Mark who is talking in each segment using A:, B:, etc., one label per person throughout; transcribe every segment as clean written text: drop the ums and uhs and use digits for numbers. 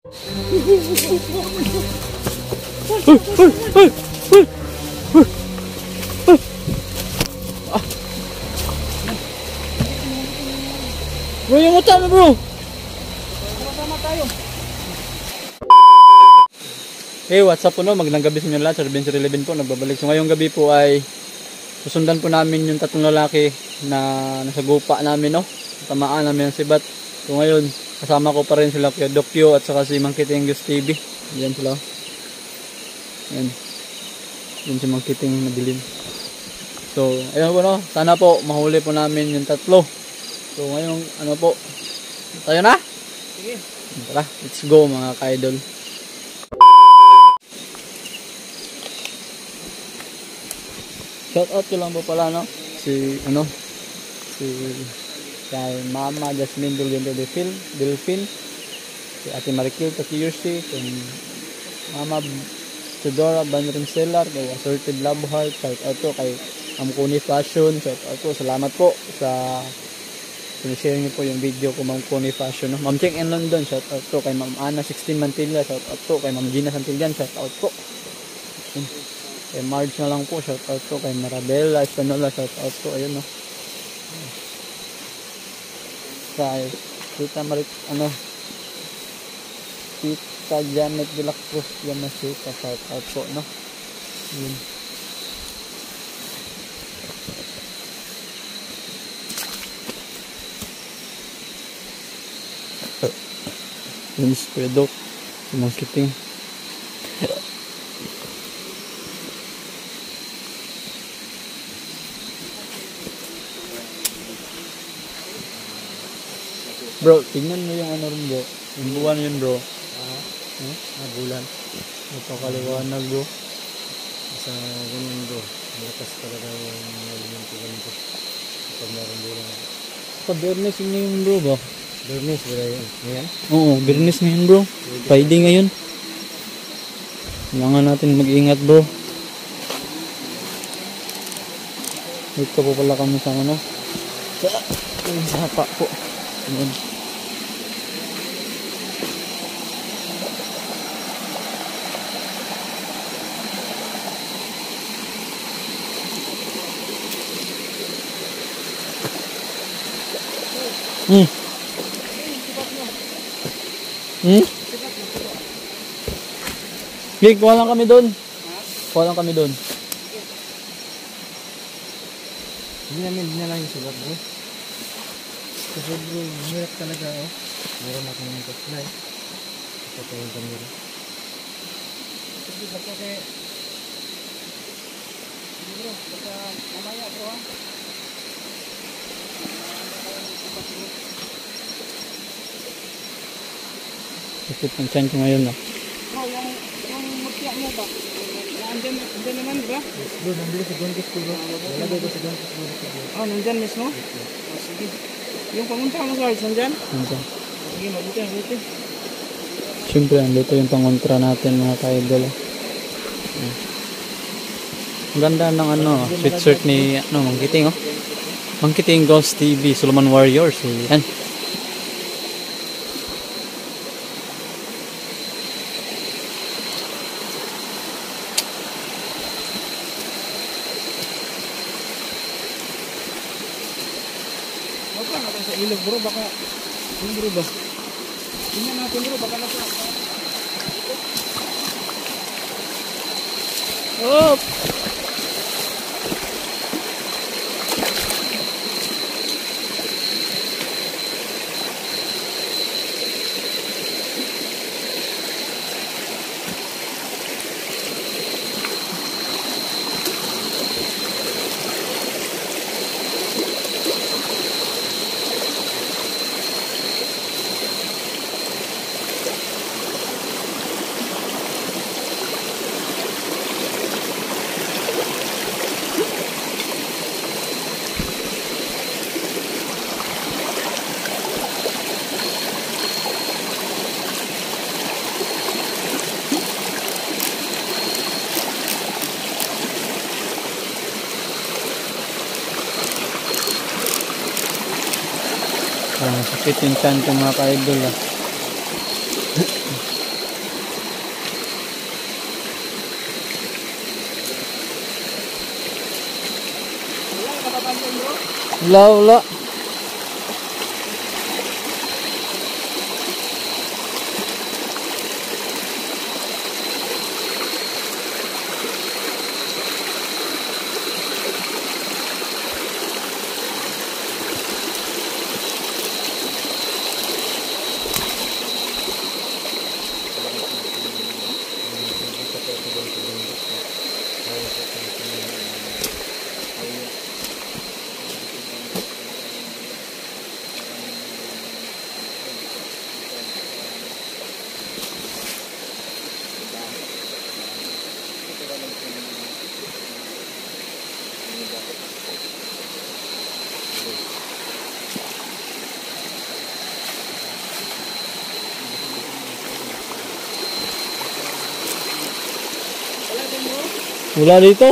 A: Bro, yung utama bro.
B: Sama tayo.
A: Hey, what's up po no? Magandang gabi sa inyo lahat. Sir Adventure 11 po, nagbabalik. So ngayong gabi po ay susundan po namin yung tatlong lalaki na nasa gupa namin, no? Tamaan namin ang sibat. So ngayon, kasama ko pa rin sila Kuya Dokyo at saka si Mangkiting Gus TV. Yan sila. Yan. Yan si Mangkiting madilim. So, ayun po no. Sana po mahuli po namin yung tatlo. So ngayon, ano po? Tayo na?
B: Sige.
A: Tara, let's go mga ka-idol. Shout out ko lang po pala no si kay Mama Jasmine Dulgento Delphine, si Ate Marikil Takiyushi, kay Mama Tudora Banrinselar, kay Assorted Love Heart, shout out to kay Ma'am Kuni Fashion, shout out po, salamat po sa share niyo po yung video ko Ma'am Kuni Fashion, no? Ma'am Cheng in London, shout out po kay Ma'am Ana 16 Mantilla, shout out po kay Ma'am Gina Santillan, shout out po. Kay Marge na lang po, shout out po kay Marabella Espanola, shout out po, ayun no. Kay Tita Tita Janet de la Cruz Yamasita, shout out po no. Ayun. Yun si Kuya Dok, si Mangkiting. Bro, tingnan mo yung ano rin bro. Yung buwan yun bro.
B: Bulan.
A: Napakaliwanag bro.
B: Sa ganyan bro. Malakas talaga yung elemento ganito. Kapag meron bulan.
A: Bernes yun ngayon bro ba?
B: Bernis ba yun? Ngayon?
A: Oo, Bernes ngayon bro. Friday ngayon. Kailangan natin mag-ingat bro. Dito po pala kami sa ano. Sa sapa po. Ayan. Gig, kuha lang kami doon. Kuha lang kami doon.
B: Hindi na lang yung sulat bro. Kasi bro, hirap talaga oh. Meron akong supply. Patayin kami rin. Kasi baka kaya... Hindi bro, baka mamaya bro ha.
A: Sakit ng tiyan ko ngayon ah.
B: Bro, yung mutya mo ba? Andyan naman diba? Bro, nandito sa Gontis ko bro. Nalagay ko sa Gontis bro. Oh, nandyan mismo? Sige. Yung pangunta mo guys, nandyan?
A: Nandyan.
B: Sige, mabuti.
A: Siyempre, andito yung pangontra natin mga ka-idol. Ang ganda ng ano, sweatshirt ni Mangkiting oh. Mangkiting Ghost TV, Solomon Warriors. Yan.
B: Baka natin sa ilog bro, baka yung bro ba? Tingnan natin bro, baka nasa
A: Oh! Sakit yung chan ko mga ka-idol ah. Wala, wala. Wala dito.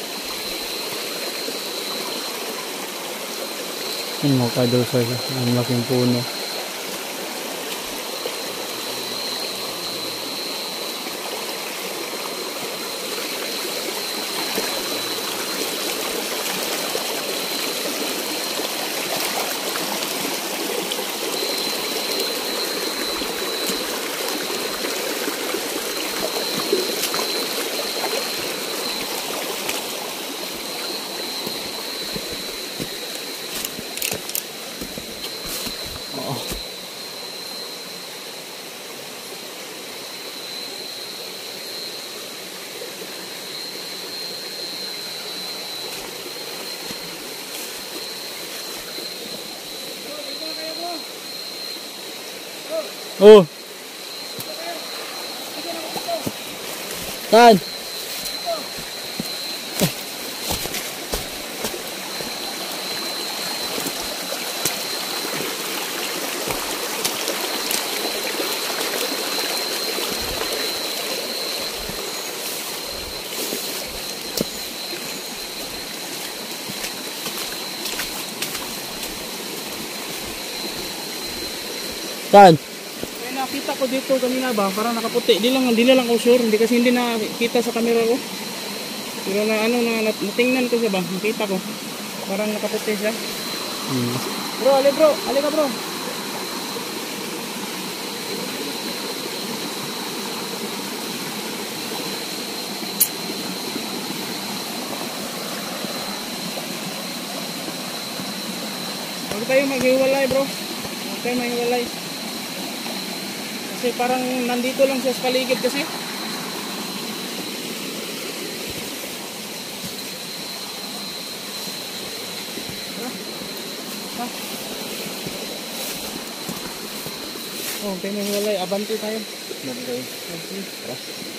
A: Ano mga kadol sa ang laking puno. Oh. Saan? Saan?
B: Nakita ko dito kanina ba, parang nakaputi. Di na lang ako sure, hindi kasi hindi nakita sa camera ko. Pero natingnan ko siya ba, nakita ko. Parang nakaputi siya. Bro, alika bro. Huwag tayo maghiwalay bro. Huwag tayo maghiwalay. Kasi parang nandito lang siya sa paligid kasi. Oh, tayo maghiwalay. Abante tayo. Okay. Tara.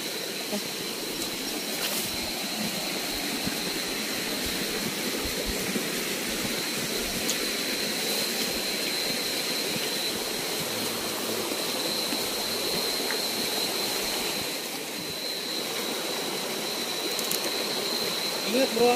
B: Ingat bro.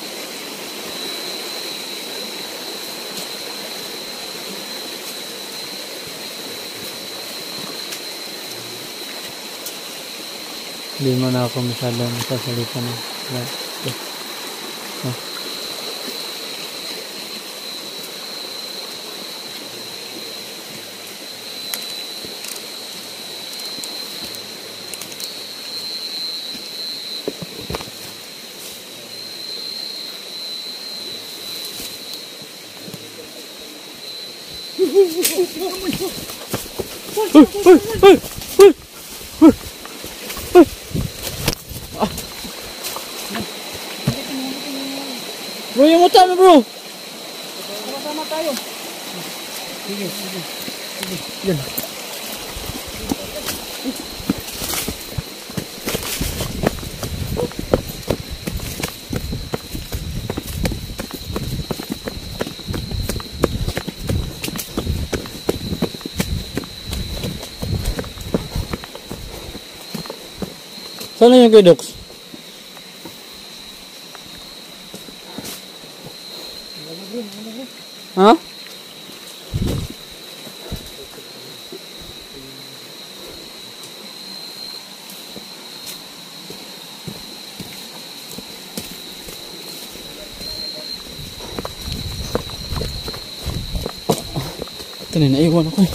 A: Hindi mo na ako masyadong sasalita na.
B: Bro, yung mata mo bro. Sama tayo. Sige. Yan.
A: Sana yung kay Docs? Ha? Ito na, naiwan ako eh.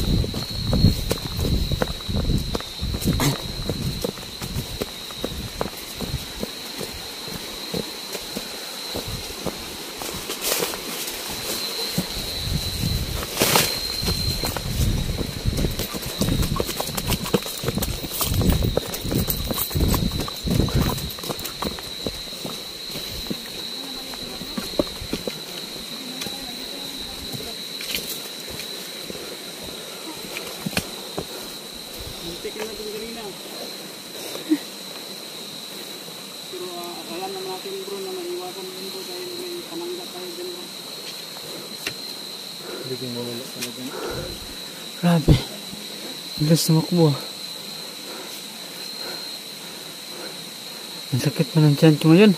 B: Muntik na natin kanina. Pero akala naman natin bro na naiwasan din bro dahil may panangga tayo din bro. Hindi ko mawala talaga.
A: Grabe. Bilis tumakbo ah. Ang sakit pa ng tiyan ko ngayon.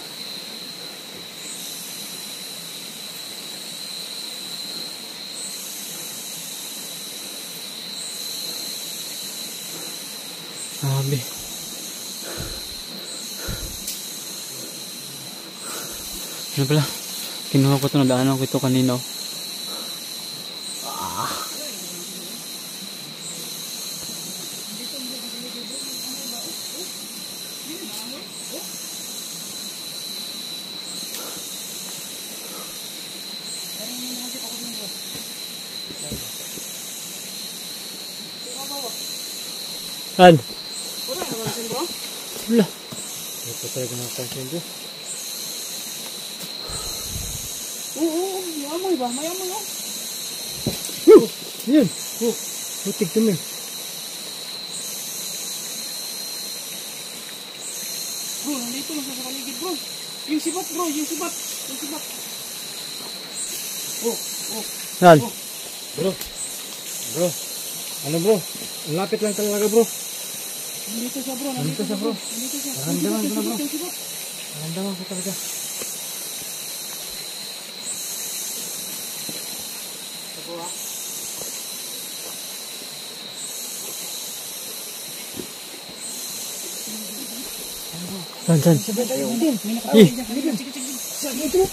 A: Grabe. Ano pala? Kinuha ko ito, nadaanan ko ito kanina. An?
B: Wala naman bro?
A: Wala.
B: Ito talaga nakapansin bro. Oo, may amoy ba? May amoy oh.
A: Yan.
B: Butik kami. Bro, nandito na sa paligid bro. Yung sibat bro, yung sibat. Yung sibat. Oh.
A: Yan.
B: Bro. Bro. Ano bro? Ang lapit lang talaga bro. Nandito siya bro. Nandito siya bro. Nandito siya. Naramdaman ko na bro. Naramdaman ko talaga. Ito ah.
A: Saan?
B: Sabay tayo. Din. May
A: Eh.
B: nakakawin dyan. Sige. Ito.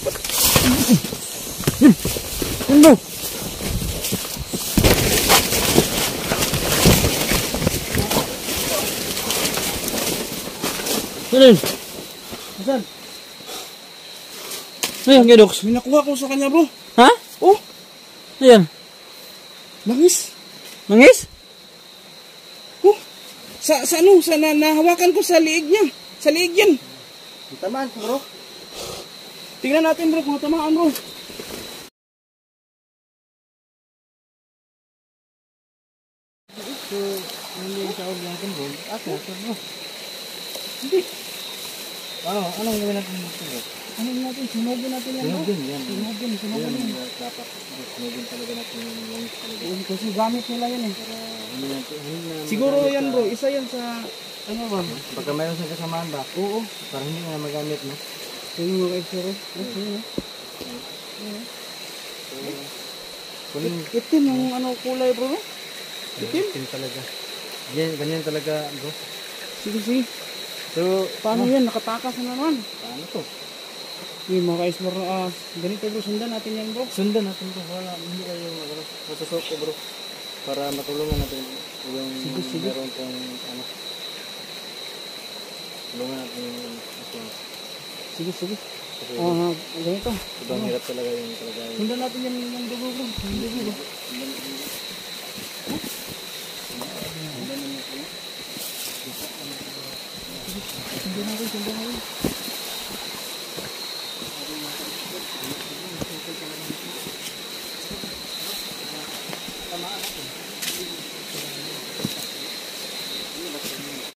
A: Ano? Ano?
B: Saan?
A: Ayan, Gedox.
B: May nakuha ko sa kanya bro.
A: Ha?
B: Oh.
A: Ayan.
B: Langis.
A: Mangis?
B: Oh. Sa ano? Sa nahawakan ko sa liig niya. Sa liig yan. Tamaan ko bro. Tingnan natin bro kung tamaan bro. So, hindi yung tawag natin bro. Asa bro. Hindi. Anong gawin natin dito bro? Anong natin? Sunugin natin yan bro. Sunugin yan. Sunugin yan. Dapat sunugin talaga natin yung langis talaga. Kasi gamit nila yan eh. Para hindi natin. Siguro yan bro. Isa yan sa ano ba? Pagka mayroon sa kasamaan ba? Oo. Para hindi na magamit no? Ito yung mga extra. Itim yung ano kulay bro. Itim talaga. Ganyan talaga bro. Sige. So, paano yan? Nakatakas na naman. Paano to? Yung mga ka-explore na, ganito bro, sundan natin yan bro. Sundan natin bro. Wala, hindi kayo masusok ko bro. Para matulungan natin yung meron pong ano. Tulungan natin yung Sige. Ganito. Sobrang hirap talaga yung talaga. Sundan natin yan yung dugo bro. Yung dugo bro. Sundan natin.